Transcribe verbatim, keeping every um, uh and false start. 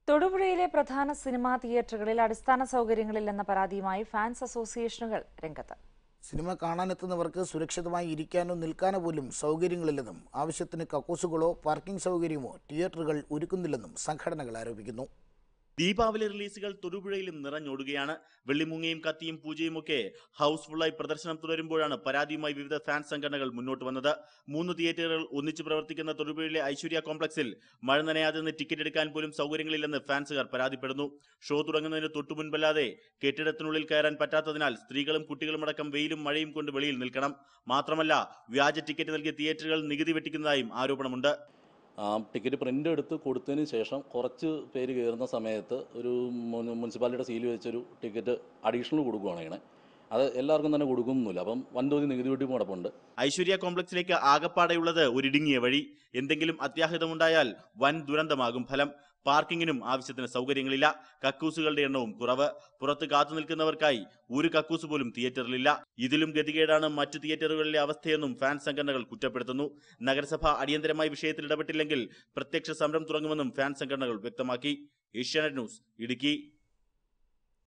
തൊടുപുഴയിലെ പ്രധാന സിനിമാ തിയേറ്ററുകളിൽ അടിസ്ഥാന സൗകര്യങ്ങളില്ലെന്ന പരാതിയുമായി ഫാൻസ് അസോസിയേഷനുകൾ രംഗത്ത്. സിനിമ കാണാനെത്തുന്നവർക്ക് സുരക്ഷിതമായി ഇരിക്കാനോ നിൽക്കാനോ പോലും സൗകര്യങ്ങളില്ലെന്നും ആവശ്യത്തിന് കക്കൂസുകളോ പാർക്കിംഗ് സൗകര്യമോ തിയേറ്ററുകൾ ഒരുക്കുന്നില്ലെന്നും സംഘടനകൾ ആരോപിക്കുന്നു. ദീപാവലി റിലീസുകൾ തൊടുപുഴയിലും നിറഞ്ഞോടുകയാണ്. വെള്ളിമുങ്ങയും കത്തിയും പൂജയും ഒക്കെ ഹൗസ്ഫുള്ളായി പ്രദർശനം തുടരുമ്പോഴാണ് പരാതിയുമായി വിവിധ ഫാൻ സംഘടനകൾ മുന്നോട്ട് വന്നത്. മൂന്ന് തിയേറ്ററുകൾ ഒന്നിച്ചു പ്രവർത്തിക്കുന്ന തൊടുപുഴയിലെ ഐശ്വര്യ കോംപ്ലക്സിൽ മഴ നനയാതെ നിന്ന് ടിക്കറ്റ് എടുക്കാൻ പോലും സൗകര്യങ്ങളില്ലെന്ന് ഫാൻസുകാർ പരാതിപ്പെടുന്നു. ഷോ തുടങ്ങുന്നതിന് തൊട്ടു മുൻപല്ലാതെ കെട്ടിടത്തിനുള്ളിൽ കയറാൻ പറ്റാത്തതിനാൽ സ്ത്രീകളും കുട്ടികളും അടക്കം വെയിലും മഴയും കൊണ്ട് വെളിയിൽ നിൽക്കണം. മാത്രമല്ല വ്യാജ ടിക്കറ്റ് നൽകിയ തിയേറ്ററുകൾ നികുതി വെട്ടിക്കുന്നതായും ആരോപണമുണ്ട്. ടിക്കറ്റ് പ്രിൻ്റ് എടുത്ത് കൊടുത്തതിന് ശേഷം കുറച്ച് പേര് കയറുന്ന സമയത്ത് ഒരു മുനിസിപ്പാലിറ്റിയുടെ സീൽ വെച്ചൊരു ടിക്കറ്റ് അഡീഷണൽ കൊടുക്കുകയാണ്. അത് എല്ലാവർക്കും തന്നെ കൊടുക്കുന്നില്ല. അപ്പം വൻതോതിൽ നികുതി വെട്ടി മുടപ്പുണ്ട്. ഐശ്വര്യ കോംപ്ലക്സിലേക്ക് ആകപ്പാടെയുള്ളത് ഒരിടുങ്ങിയ വഴി. എന്തെങ്കിലും അത്യാഹിതമുണ്ടായാൽ വൻ ദുരന്തമാകും ഫലം. പാർക്കിങ്ങിനും ആവശ്യത്തിന് സൗകര്യങ്ങളില്ല. കക്കൂസുകളുടെ എണ്ണവും കുറവ്. പുറത്ത് കാത്തു നിൽക്കുന്നവർക്കായി ഒരു കക്കൂസ് പോലും തിയേറ്ററിലില്ല. ഇതിലും ഗതികേടാണ് മറ്റു തിയേറ്ററുകളിലെ അവസ്ഥയെന്നും ഫാൻ സംഘടനകൾ കുറ്റപ്പെടുത്തുന്നു. നഗരസഭ അടിയന്തരമായി വിഷയത്തിൽ ഇടപെട്ടില്ലെങ്കിൽ പ്രത്യക്ഷ സമരം തുടങ്ങുമെന്നും ഫാൻ സംഘടനകൾ വ്യക്തമാക്കി. ഏഷ്യാനെറ്റ് ന്യൂസ്, ഇടുക്കി.